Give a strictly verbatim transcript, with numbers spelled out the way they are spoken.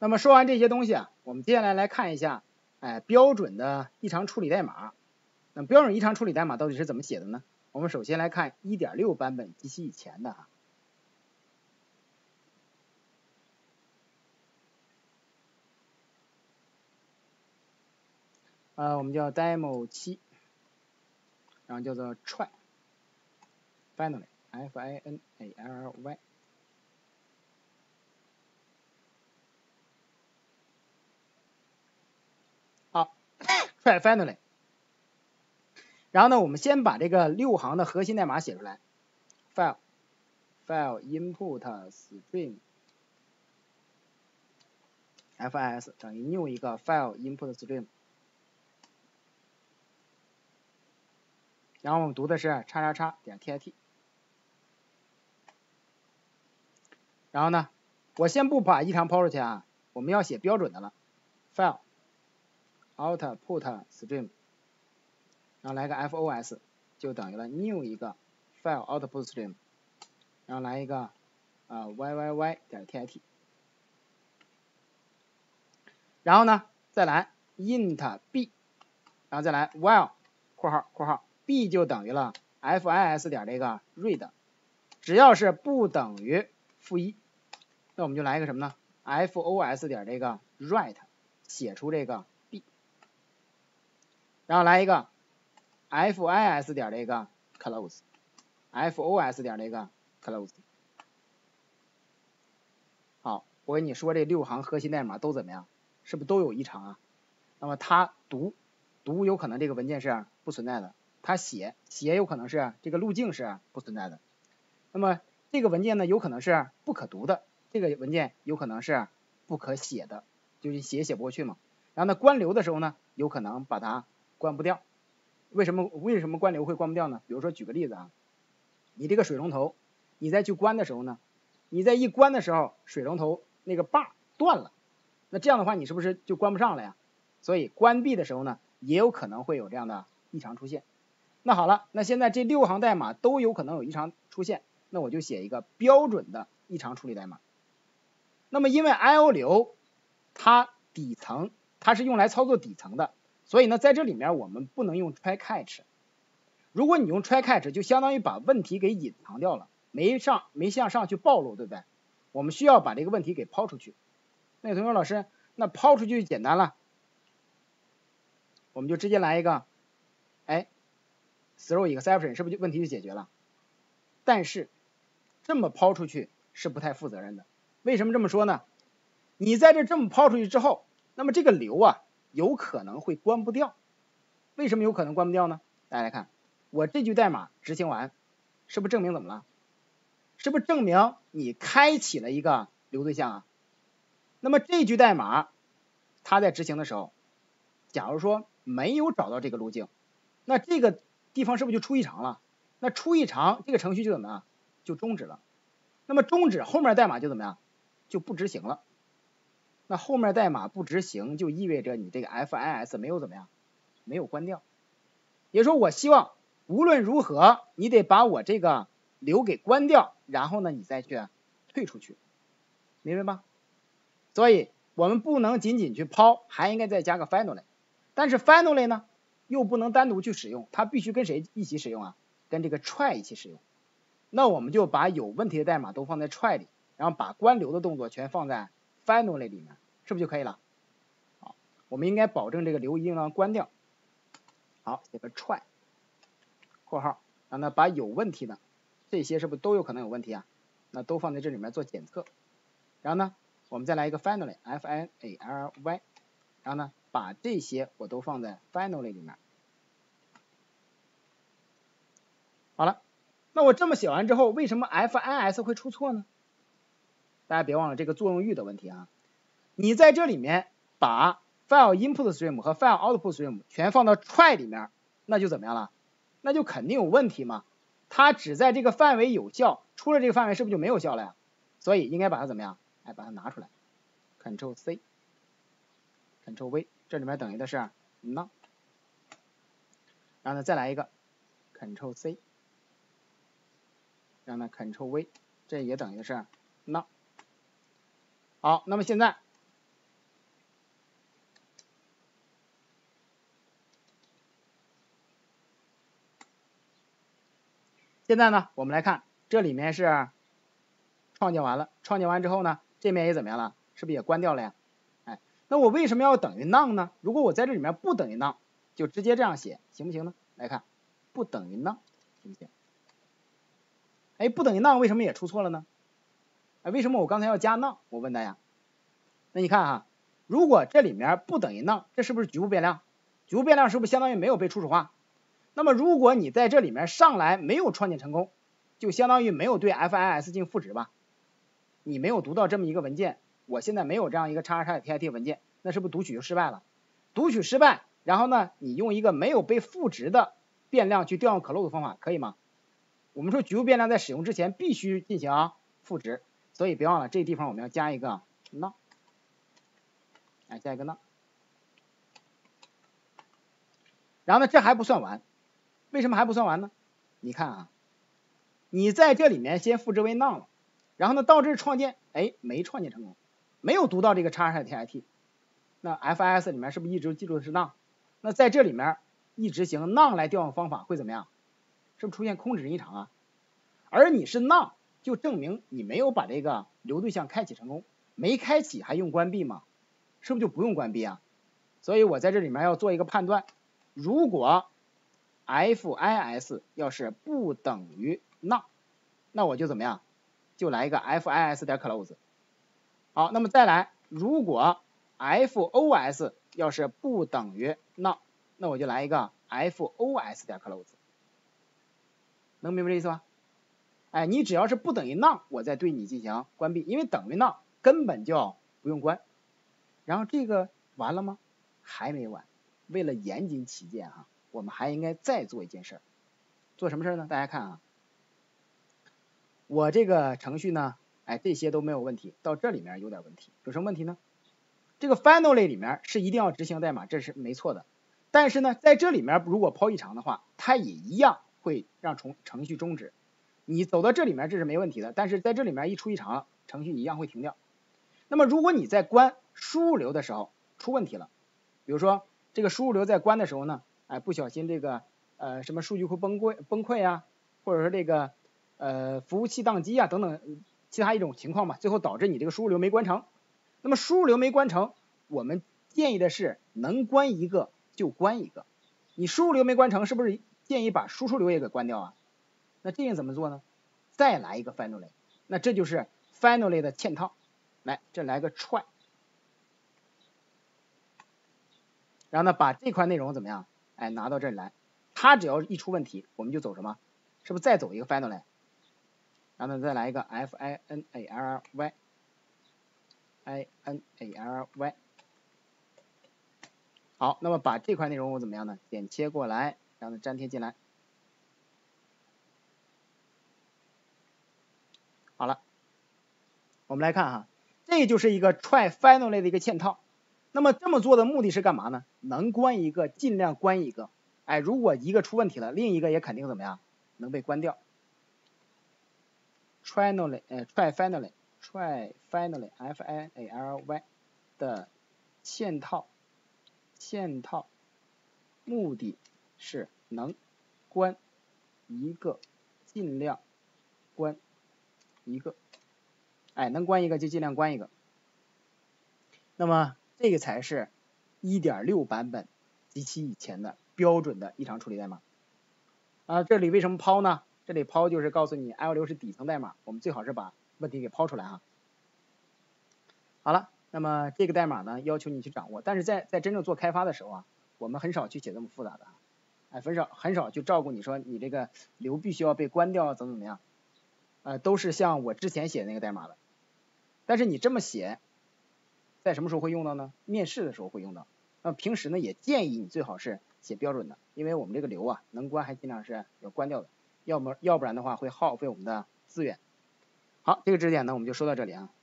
那么说完这些东西啊，我们接下来来看一下，哎，标准的异常处理代码。那么标准异常处理代码到底是怎么写的呢？我们首先来看 一点六 版本及其以前的啊。呃，我们叫 demo 七，然后叫做 try finally f i n a l y。好，try finally。然后呢，我们先把这个六行的核心代码写出来 ，file file input string fis 等于 new 一个 file input string。然后我们读的是叉叉叉点 tit。然后呢，我先不把异常抛出去啊，我们要写标准的了 ，file output string， 然后来个 fos 就等于了 new 一个 file output string， 然后来一个呃 yy 点 tit， 然后呢再来 int b， 然后再来 while 括号括号 b 就等于了 fis 点这个 read， 只要是不等于负一，那我们就来一个什么呢 ？fos 点这个 write 写出这个 b， 然后来一个 fis 点这个 close，fos 点这个 close。好，我跟你说这六行核心代码都怎么样？是不是都有异常啊？那么它读读有可能这个文件是不存在的，它写写有可能是这个路径是不存在的。那么这个文件呢，有可能是不可读的。这个文件有可能是不可写的，就是写也写不过去嘛。然后呢，关流的时候呢，有可能把它关不掉。为什么为什么关流会关不掉呢？比如说举个例子啊，你这个水龙头，你再去关的时候呢，你在一关的时候，水龙头那个把断了，那这样的话你是不是就关不上了呀？所以关闭的时候呢，也有可能会有这样的异常出现。那好了，那现在这六行代码都有可能有异常出现，那我就写一个标准的异常处理代码。那么因为 I O 流它底层它是用来操作底层的，所以呢在这里面我们不能用 try catch。如果你用 try catch， 就相当于把问题给隐藏掉了，没上没向上去暴露，对不对？我们需要把这个问题给抛出去。那有同学说老师，那抛出去简单了，我们就直接来一个，哎 ，throw exception 是不是就问题就解决了？但是这么抛出去是不太负责任的。为什么这么说呢？你在这这么抛出去之后，那么这个流啊有可能会关不掉。为什么有可能关不掉呢？大家来看，我这句代码执行完，是不是证明怎么了？是不是证明你开启了一个流对象啊？那么这句代码它在执行的时候，假如说没有找到这个路径，那这个地方是不是就出异常了？那出异常，这个程序就怎么样？就终止了。那么终止后面代码就怎么样？就不执行了。那后面代码不执行，就意味着你这个 fis 没有怎么样？没有关掉。也就是说，我希望无论如何，你得把我这个流给关掉，然后呢，你再去退出去，明白吗？所以我们不能仅仅去抛，还应该再加个 finally。但是 finally 呢，又不能单独去使用，它必须跟谁一起使用啊？跟这个 try 一起使用。那我们就把有问题的代码都放在 try 里，然后把关流的动作全放在 finally 里面，是不是就可以了？好，我们应该保证这个流一定要关掉。好，写个 try 括号，然后呢把有问题的这些是不是都有可能有问题啊？那都放在这里面做检测。然后呢，我们再来一个 finally f i n a l y， 然后呢把这些我都放在 finally 里面。好了。那我这么写完之后，为什么 fis 会出错呢？大家别忘了这个作用域的问题啊。你在这里面把 file input stream 和 file output stream 全放到 try 里面，那就怎么样了？那就肯定有问题嘛。它只在这个范围有效，出了这个范围是不是就没有效了呀？所以应该把它怎么样？哎，把它拿出来 ，Ctrl C Ctrl V， 这里面等于的是 none， 然后呢再来一个 Ctrl C。然后呢 Ctrl V， 这也等于是 none。好，那么现在现在呢，我们来看这里面是创建完了，创建完之后呢，这面也怎么样了？是不是也关掉了呀？哎，那我为什么要等于 none 呢？如果我在这里面不等于 none， 就直接这样写，行不行呢？来看，不等于 none 行不行？哎，不等于 none 为什么也出错了呢？哎，为什么我刚才要加 none？ 我问大家，那你看啊，如果这里面不等于 none， 这是不是局部变量？局部变量是不是相当于没有被初始化？那么如果你在这里面上来没有创建成功，就相当于没有对 F I S 进行赋值吧？你没有读到这么一个文件，我现在没有这样一个 x 叉 T I T 文件，那是不是读取就失败了？读取失败，然后呢，你用一个没有被赋值的变量去调用 close 方法，可以吗？我们说局部变量在使用之前必须进行赋值，所以别忘了这个地方我们要加一个 none， 哎，加一个 none。然后呢，这还不算完，为什么还不算完呢？你看啊，你在这里面先赋值为 none 了，然后呢，到这儿创建，哎，没创建成功，没有读到这个 x 叉 T I T， 那 F I S 里面是不是一直记住的是 none？ 那在这里面一执行 none 来调用方法会怎么样？是不是出现空指异常啊？而你是 none， 就证明你没有把这个流对象开启成功，没开启还用关闭吗？是不是就不用关闭啊？所以我在这里面要做一个判断，如果 F I S 要是不等于 none， 那我就怎么样？就来一个 F I S 点 close。好，那么再来，如果 F O S 要是不等于 none， 那我就来一个 F O S 点 close。能明白这意思吧？哎，你只要是不等于 none， 我再对你进行关闭，因为等于 none 根本就不用关。然后这个完了吗？还没完。为了严谨起见啊，我们还应该再做一件事儿。做什么事儿呢？大家看啊，我这个程序呢，哎，这些都没有问题，到这里面有点问题。有什么问题呢？这个 finally 里面是一定要执行代码，这是没错的。但是呢，在这里面如果抛异常的话，它也一样会让重程序终止。你走到这里面这是没问题的，但是在这里面一出异常，程序一样会停掉。那么如果你在关输入流的时候出问题了，比如说这个输入流在关的时候呢，哎，不小心这个呃什么数据库崩溃崩溃啊，或者说这个呃服务器宕机啊等等其他一种情况吧，最后导致你这个输入流没关成。那么输入流没关成，我们建议的是能关一个就关一个。你输入流没关成，是不是建议把输出流也给关掉啊？那这样怎么做呢？再来一个 finally， 那这就是 finally 的嵌套。来，这来个 try， 然后呢，把这块内容怎么样？哎，拿到这里来，它只要一出问题，我们就走什么？是不是再走一个 finally？ 然后呢，再来一个 f i n a l y i n a l y。好，那么把这块内容我怎么样呢？点切过来，然后呢粘贴进来。好了，我们来看哈，这就是一个 try finally 的一个嵌套。那么这么做的目的是干嘛呢？能关一个尽量关一个。哎，如果一个出问题了，另一个也肯定怎么样？能被关掉。finally， 呃 try finally try finally f i n a l y 的嵌套嵌套目的是能关一个，尽量关一个。哎，能关一个就尽量关一个。那么这个才是 一点六 版本及其以前的标准的异常处理代码。啊，这里为什么抛呢？这里抛就是告诉你 L 六是底层代码，我们最好是把问题给抛出来哈。好了，那么这个代码呢，要求你去掌握，但是在在真正做开发的时候啊，我们很少去写这么复杂的，哎，很少很少去照顾你说你这个流必须要被关掉怎么怎么样，呃，都是像我之前写的那个代码的。但是你这么写，在什么时候会用到呢？面试的时候会用到。那平时呢，也建议你最好是写标准的，因为我们这个流啊，能关还尽量是要关掉的，要么要不然的话会耗费我们的资源。好，这个知识点呢，我们就说到这里啊。